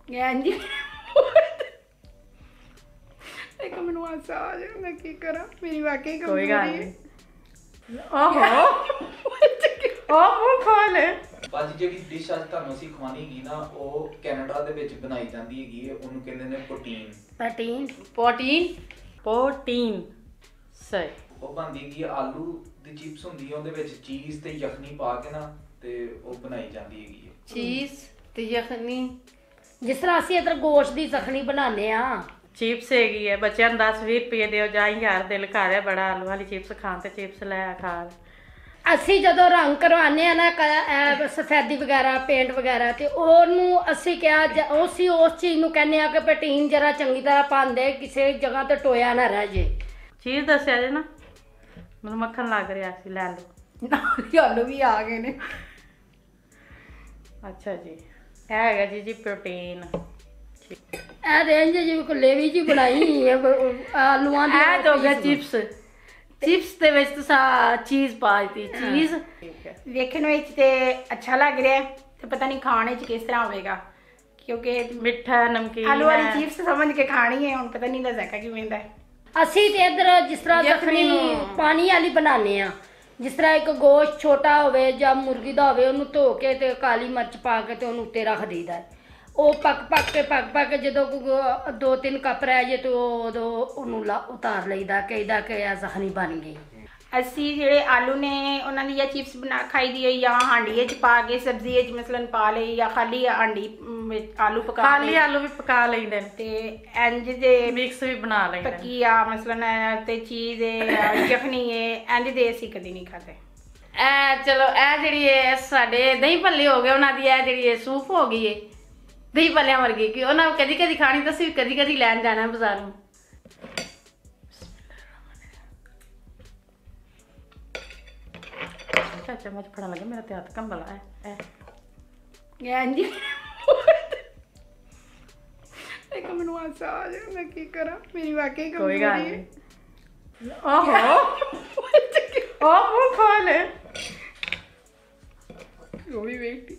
जी एक मैनू हासा आ जाए मैं की करा मेरी वाकई कोई गल कमजोरी है। नहीं ओहो ओ मुंह खोल ਬਾਜੀ ਜਿਹੜੀ ਡਿਸ਼ ਅੱਜ ਤੁਹਾਨੂੰ ਅਸੀਂ ਖਵਾਣੀ ਹੈਗੀ ਨਾ ਉਹ ਕੈਨੇਡਾ ਦੇ ਵਿੱਚ ਬਣਾਈ ਜਾਂਦੀ ਹੈਗੀ ਹੈ, ਉਹਨੂੰ ਕਹਿੰਦੇ ਨੇ ਪ੍ਰੋਟੀਨ। प्रोटीन सही ਉਹ ਬਣਦੀ ਹੈਗੀ ਆਲੂ ਦੀ ਚਿਪਸ ਹੁੰਦੀ ਹੈ, ਉਹਦੇ ਵਿੱਚ ਚੀਜ਼ ਤੇ ਯਖਨੀ ਪਾ ਕੇ ਨਾ ਤੇ ਉਹ ਬਣਾਈ ਜਾਂਦੀ ਹੈਗੀ ਹੈ। चीज ते यखनी जिस तरह ਅਸੀਂ ਇਧਰ ਗੋਸ਼ਤ ਦੀ ਜ਼ਖਣੀ ਬਣਾਉਂਦੇ ਆ चिप्स हैगी है बच्चों 10-20 रुपये दिओ जाई यार दिल कर रहा बड़ा आलू वाली चिप्स खान ते चिप्स लै खा ਅਸੀਂ ਜਦੋਂ ਰੰਗ ਕਰਵਾਉਂਦੇ ਆ ਨਾ ਸਫੈਦੀ ਵਗੈਰਾ ਪੇਂਟ ਵਗੈਰਾ ਤੇ ਉਹਨੂੰ ਅਸੀਂ ਕਿਹਾ ਉਸੇ ਉਸ ਚੀਜ਼ ਨੂੰ ਕਹਿੰਦੇ ਆ ਕਿ ਪ੍ਰੋਟੀਨ ਜਰਾ ਚੰਗੀ ਤਰ੍ਹਾਂ ਪਾਉਂਦੇ ਕਿਸੇ ਜਗ੍ਹਾ ਤੇ ਟੋਇਆ ਨਾ ਰਹਿ ਜੇ चीज दसिया जे ना मतलब मक्खन लग रहा सी लै लो ਨਾਲ ਆਲੂ ਵੀ ਆ ਗਏ ਨੇ। अच्छा जी है जी प्रोटीन ਇਹ ਰੇਂਜ ਜਿਵੇਂ ਕੁਲੇਵੀ ਜੀ ਬਣਾਈ ਹੈ ਆਲੂਆਂ ਦੀ ਇਹ ਹੋ ਗਿਆ चिप्स चिप्स ਦੇ ਵਿੱਚ ਤੁਸੀਂ ਚੀਜ਼ ਪਾ ਦਿੱਤੀ ਚੀਜ਼ ਠੀਕ ਹੈ ਵੇਖਣ ਵਿੱਚ ਤੇ ਅੱਛਾ ਲੱਗ ਰਿਹਾ ਹੈ ਤੇ ਪਤਾ ਨਹੀਂ ਖਾਣ ਵਿੱਚ ਕਿਸ ਤਰ੍ਹਾਂ ਹੋਵੇਗਾ ਕਿਉਂਕਿ ਮਿੱਠਾ ਨਮਕੀਨ ਆਲੂ ਵਾਲੀ ਚਿਪਸ ਸਮਝ ਕੇ ਖਾਣੀ ਹੈ, ਹੁਣ ਪਤਾ ਨਹੀਂ ਦਾ ਜ਼ਾਇਕਾ ਕਿਵੇਂ ਦਾ ਹੈ। ਅਸੀਂ ਤੇ ਇਧਰ ਜਿਸ ਤਰ੍ਹਾਂ ਜ਼ਖਣੀ ਪਾਣੀ ਵਾਲੀ ਬਣਾਉਂਦੇ ਆ ਜਿਸ ਤਰ੍ਹਾਂ ਇੱਕ ਗੋਸ਼ਤ ਛੋਟਾ ਹੋਵੇ ਜਾਂ ਮੁਰਗੀ ਦਾ ਹੋਵੇ ਉਹਨੂੰ ਧੋ ਕੇ ਤੇ ਕਾਲੀ ਮਿਰਚ ਪਾ ਕੇ ਤੇ ਉਹਨੂੰ ਉੱਤੇ ਰੱਖ ਦਈਦਾ ਉਹ ਪੱਕ ਕੇ ਜਦੋਂ 2-3 ਕੱਪ ਰਹਿ ਜੇ ਤੇ ਉਦੋਂ ਉਹਨੂੰ ਉਤਾਰ ਲਈਦਾ ਕਹੀਦਾ ਕਿ ਇਹ ਜ਼ਖਣੀ ਬਣ ਗਈ। ਅਸੀਂ ਜਿਹੜੇ ਆਲੂ ਨੇ ਉਹਨਾਂ ਦੀ ਜਾਂ ਚਿਪਸ ਬਣਾ ਖਾਈ ਦੀ ਹੋਈ ਜਾਂ ਹਾਂਡੀ ਵਿੱਚ ਪਾ ਕੇ ਸਬਜ਼ੀ ਵਿੱਚ ਮਸਲਨ ਪਾ ਲਈ ਜਾਂ ਖਾਲੀ ਹਾਂਡੀ ਵਿੱਚ ਆਲੂ ਪਕਾ ਖਾਲੀ ਲਏ ਆਲੂ ਵੀ ਪਕਾ ਲੈਂਦੇ ਨੇ ਤੇ ਇੰਜ ਦੇ ਮਿਕਸ ਵੀ ਬਣਾ ਲੈਂਦੇ ਨੇ ਪੱਕੀ ਆ ਮਸਲਨ ਤੇ ਚੀਜ਼ ਯਖਣੀ ਹੈ ਇੰਜ ਦੇ ਅਸੀਂ ਕਦੀ ਨਹੀਂ ਖਾਦੇ। ਇਹ ਚਲੋ ਇਹ ਜਿਹੜੀ ਹੈ ਸਾਡੇ ਦਹੀਂ ਭੱਲੇ ਹੋ ਗਏ ਉਹਨਾਂ ਦੀ ਇਹ ਜਿਹੜੀ ਹੈ ਸੂਪ ਹੋ ਗਈ ਹੈ ਦਹੀਂ ਭੱਲਿਆਂ ਵਰਗੀ ਕਿ ਉਹਨਾਂ ਕਦੀ ਕਦੀ ਖਾਣੀ ਤਾਂ ਅਸੀਂ ਕਦੀ ਕਦੀ ਲੈਣ ਜਾਣਾ ਬਾਜ਼ਾਰੋਂ। चम्मच फड़न लगे मेरा ते हाथ कंबला है जी एक मैनू हासा आ जाए मैं की करा मेरी वाकई कोई गल कमजोरी है। नहीं ओहो ओ मुंह खोल वो भी वेट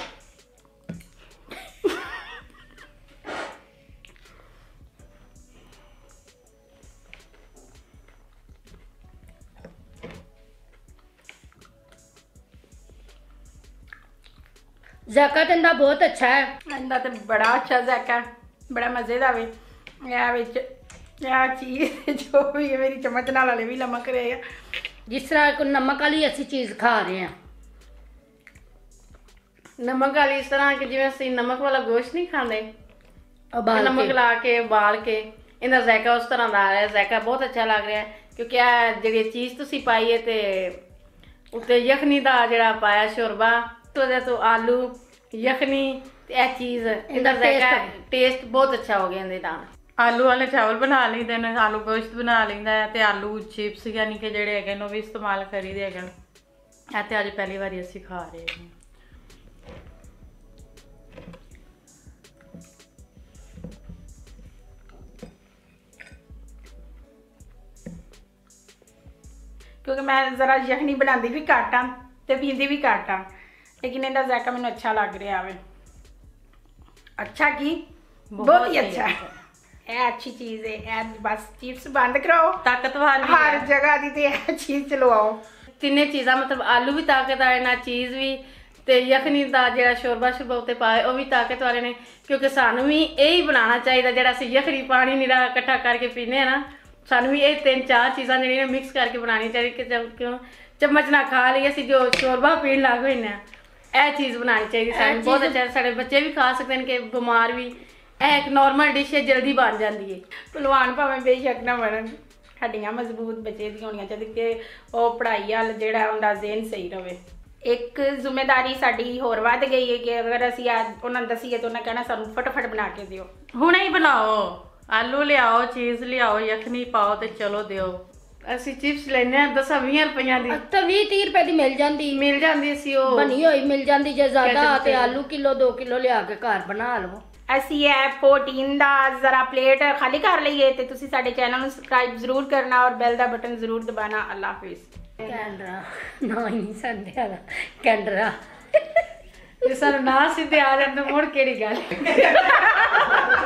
ਜ਼ਾਇਕਾ ਤੇ ਇਹਦਾ ਬਹੁਤ ਅੱਛਾ ਹੈ ਇਹਦਾ ਤੇ ਬੜਾ ਅੱਛਾ ਜ਼ਾਇਕਾ ਹੈ, ਬੜਾ ਮਜ਼ੇ ਦਾ ਵੇ ਇਹ ਵਿੱਚ ਇਹ ਚੀਜ਼ ਜੋ ਵੀ ਹੈ ਮੇਰੀ ਚਮਚ ਨਾਲ ਵਾਲੇ ਵੀ ਲਮਕ ਰਹੇ ਆ ਜਿਸ ਤਰ੍ਹਾਂ ਇੱਕ ਨਮਕ ਵਾਲੀ ਅਸੀਂ ਚੀਜ਼ ਖਾ ਰਹੇ ਹਾਂ नमक वाली इस तरह कि जिवें ਅਸੀਂ नमक वाला गोश्त नहीं खाते ਉਬਾਲ नमक ਕੇ ला के उबाल के इनका जायका उस तरह का आ रहा है जायका बहुत अच्छा लग रहा है क्योंकि आ जी चीज़ तुसी पाई है तो उत्ते यखनी का जड़ा पाया शोरबा तो आलू यखनी ए चीज़ इनका जायका टेस्ट बहुत अच्छा हो गया इहदे नाल। आलू वाले चावल बना लईदे ने आलू गोश्त बना लईदा है ते आलू चिप्स यानी कि जिहड़े हैगे ने भी इस्तेमाल करीदे हैगे ए ते अज पहली बारी असीं खा रहे हैं। क्योंकि मैं ज़रा यखनी बनाती भी घट हाँ तो पींदी भी घट हाँ लेकिन इनका जायका मैंने अच्छा लग रहा है। अच्छा की बहुत ही अच्छा है यह अच्छी चीज़ है यह बस चिप्स बंद कराओ ताकतवर भी हर है। जगह दी ते यह चीज़ चलवाओ तिन्ने चीज़ां मतलब आलू भी ताकतवर ना चीज़ भी ते यखनी दा जेड़ा शोरबा शुरबा उत्ते पाए वो भी ताकतवर ने क्योंकि सानू भी यही बनाना चाहिए जेड़ा असीं यखनी पानी निरा इकट्ठा करके पीने ना सानू भी ये 3-4 चीज़ां जेह्ड़ियां मिक्स करके बनानी चाहिए कि क्यों चम्मच ना खा लिए असीं जो शोरबा पीन लग होई ना यह चीज़ बनानी चाहिए सानू बहुत अच्छा साडे बच्चे भी खा सकते हैं कि बीमार भी एक नॉर्मल डिश है जल्दी बन जाती है। भलवान भावें बेशक ना बनन हड्डियां मजबूत बच्चे दी होनी चाहिए कि वो पढ़ाई हल जेड़ा उनका ज़हन सही रहे। एक जिम्मेदारी साडी होर वध गई है कि अगर असीं उन्होंने दसीए तो उन्हें कहना सानू फटाफट बना के दिओ हुणे ही बनाओ आलू लियाओ चीज़ लियाओ यखनी पाओ ते चलो दिओ ਅਸੀਂ चिप्स ਲੈਨੇ ਆ 10-20 ਰੁਪਈਆਂ ਦੀ ਤਾਂ 20-30 ਰੁਪਏ ਦੀ ਮਿਲ ਜਾਂਦੀ ਸੀ ਉਹ ਬਣੀ ਹੋਈ ਮਿਲ ਜਾਂਦੀ ਜੇ ਜ਼ਿਆਦਾ ਤੇ ਆਲੂ ਕਿਲੋ 2 ਕਿਲੋ ਲਿਆ ਕੇ ਘਰ ਬਣਾ ਲਵੋ। ਅਸੀਂ ਇਹ ਪ੍ਰੋਟੀਨ ਦਾ ਜ਼ਰਾ ਪਲੇਟ ਖਾਲੀ ਕਰ ਲਈਏ ਤੇ ਤੁਸੀਂ ਸਾਡੇ ਚੈਨਲ ਨੂੰ ਸਬਸਕ੍ਰਾਈਬ ਜ਼ਰੂਰ ਕਰਨਾ ਔਰ ਬੈਲ ਦਾ ਬਟਨ ਜ਼ਰੂਰ ਦਬਾਣਾ। ਅੱਲਾ ਹਾਫਿਜ਼। ਕੈਂਡਰਾ ਨਾ ਹੀ ਨਹੀਂ ਸੰਦਿਆ ਦਾ ਕੈਂਡਰਾ ਜੇ ਸਾਨੂੰ ਨਾ ਸਿੱਧੇ ਆ ਜਾਣ ਤਾਂ ਮੁੜ ਕਿਹੜੀ ਗੱਲ